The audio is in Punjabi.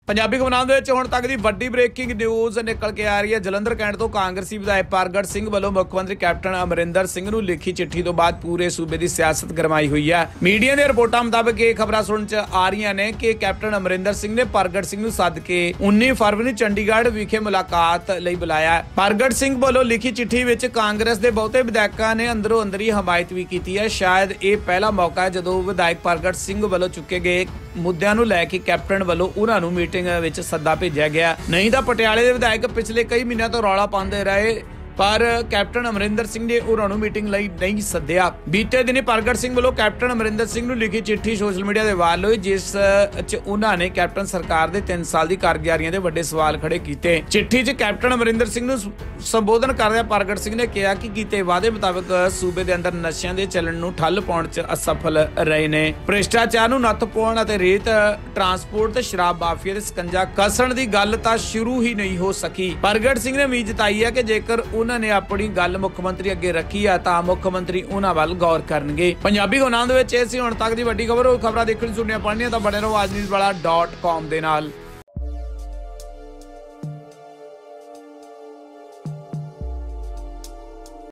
ਪੰਜਾਬੀ ਖਬਰਾਂ ਦੇ ਵਿੱਚ ਹੁਣ ਤੱਕ ਦੀ ਵੱਡੀ ਬ੍ਰੇਕਿੰਗ ਨਿਊਜ਼ ਨਿਕਲ ਕੇ ਆ ਰਹੀ ਹੈ। ਜਲੰਧਰ ਕੈਂਟ ਤੋਂ ਕਾਂਗਰਸੀ ਵਿਧਾਇਕ ਪ੍ਰਗਟ ਸਿੰਘ ਵੱਲੋਂ ਮੁੱਖ ਮੰਤਰੀ ਕੈਪਟਨ ਅਮਰਿੰਦਰ ਸਿੰਘ ਨੂੰ ਲਿਖੀ ਚਿੱਠੀ ਤੋਂ ਬਾਅਦ ਪੂਰੇ ਸੂਬੇ ਦੀ ਸਿਆਸਤ ਗਰਮਾਈ ਹੋਈ ਹੈ। ਮੀਡੀਆ ਦੀਆਂ ਰਿਪੋਰਟਾਂ ਮੁਤਾਬਕ ਇਹ ਖਬਰਾਂ ਸੁਣਨ ਚ ਆ ਰਹੀਆਂ ਨੇ ਕਿ ਕੈਪਟਨ ਅਮਰਿੰਦਰ ਸਿੰਘ ਨੇ ਪ੍ਰਗਟ ਸਿੰਘ ਨੂੰ ਸੱਦ ਕੇ 19 ਫਰਵਰੀ ਨੂੰ ਚੰਡੀਗੜ੍ਹ ਵਿਖੇ ਮੁਲਾਕਾਤ ਲਈ ਬੁਲਾਇਆ। ਪ੍ਰਗਟ ਸਿੰਘ ਵੱਲੋਂ ਲਿਖੀ ਚਿੱਠੀ ਵਿੱਚ ਕਾਂਗਰਸ ਦੇ ਬਹੁਤੇ ਵਿਧਾਇਕਾਂ ਨੇ ਅੰਦਰੋਂ ਅੰਦਰੀ ਹਮਾਇਤ ਵੀ ਕੀਤੀ ਹੈ। ਸ਼ਾਇਦ ਇਹ ਪਹਿਲਾ ਮੌਕਾ ਹੈ ਜਦੋਂ ਵਿਧਾਇਕ ਪ੍ਰਗਟ ਸਿੰਘ ਵੱਲੋਂ ਚੁੱਕੇ ਗਏ ਮੁੱਦਿਆਂ ਨੂੰ ਲੈ ਕੇ ਕੈਪਟਨ ਵੱਲੋਂ ਉਹਨਾਂ ਨੂੰ ਮੀਟਿੰਗ ਵਿੱਚ ਸੱਦਾ ਭੇਜਿਆ ਗਿਆ। ਨਹੀਂ ਤਾਂ ਪਟਿਆਲੇ ਦੇ ਵਿਧਾਇਕ ਪਿਛਲੇ ਕਈ ਮਹੀਨਿਆਂ ਤੋਂ ਰੌਲਾ ਪਾਉਂਦੇ ਰਹੇ, ਪਰ ਕੈਪਟਨ ਅਮਰਿੰਦਰ ਸਿੰਘ ਨੇ ਉਹਨਾਂ ਨੂੰ ਮੀਟਿੰਗ ਲਈ ਨਹੀਂ ਸੱਦਿਆ। ਬੀਤੇ ਦਿਨੀ ਪ੍ਰਗਟ ਸਿੰਘ ਵੱਲੋਂ ਕੈਪਟਨ ਅਮਰਿੰਦਰ ਸਿੰਘ ਨੂੰ ਲਿਖੀ ਚਿੱਠੀ ਸੋਸ਼ਲ ਮੀਡੀਆ ਦੇ ਵਾਇਰਲ ਹੋਈ, ਜਿਸ 'ਚ ਉਹਨਾਂ ਨੇ ਕੈਪਟਨ ਸਰਕਾਰ ਦੇ 3 ਸਾਲ ਦੀ ਕਾਰਗੁਜ਼ਾਰੀਆਂ ਦੇ ਵੱਡੇ ਸਵਾਲ ਖੜੇ ਕੀਤੇ। ਚਿੱਠੀ 'ਚ ਕੈਪਟਨ ਅਮਰਿੰਦਰ ਸਿੰਘ ਨੂੰ ਸੰਬੋਧਨ ਕਰਦਿਆਂ ਪ੍ਰਗਟ ਸਿੰਘ ਨੇ ਕਿਹਾ ਕਿ ਕੀਤੇ ਵਾਅਦੇ ਮੁਤਾਬਕ ਸੂਬੇ ਦੇ ਅੰਦਰ ਨਸ਼ਿਆਂ ਦੇ ਚੱਲਣ ਨੂੰ ਠੱਲ ਪਾਉਣ 'ਚ ਅਸਫਲ ਰਹੇ ਨੇ। ਭ੍ਰਿਸ਼ਟਾਚਾਰ ਨੂੰ ਨੱਥ ਪਾਉਣ ਅਤੇ ਰੇਤ ਟਰਾਂਸਪੋਰਟ ਤੇ ਸ਼ਰਾਬ ਮਾਫੀਆ ਦੇ ਸਕੰਜਾ ਕੱਸਣ ਦੀ ਗੱਲ ਤਾਂ ਸ਼ੁਰੂ ਹੀ ਨਹੀਂ ਹੋ ਸਕੀ। ਪ੍ਰਗਟ ਸਿੰਘ ਨੇ ਉਮੀਦ ਜਤਾਈ ਹੈ ਕਿ ਜੇਕਰ ਉਹਨਾਂ ਨੇ ਆਪਣੀ ਗੱਲ ਮੁੱਖ ਮੰਤਰੀ ਅੱਗੇ ਰੱਖੀ ਆ ਤਾਂ ਮੁੱਖ ਮੰਤਰੀ ਉਹਨਾਂ ਵੱਲ ਗੌਰ ਕਰਨਗੇ। ਪੰਜਾਬੀ ਖਬਰਾਂ ਦੇ ਵਿੱਚ ਇਹ ਸੀ ਹੁਣ ਤੱਕ ਦੀ ਵੱਡੀ ਖਬਰ। ਉਹ ਖਬਰਾਂ ਦੇਖਣ ਸੁਣਨੀਆਂ ਪੜ੍ਹਨੀਆਂ ਤਾਂ ਬਣੇ ਰਹੋ ਆਜਨਿਊਜ਼ਵਾਲਾ.com ਦੇ ਨਾਲ।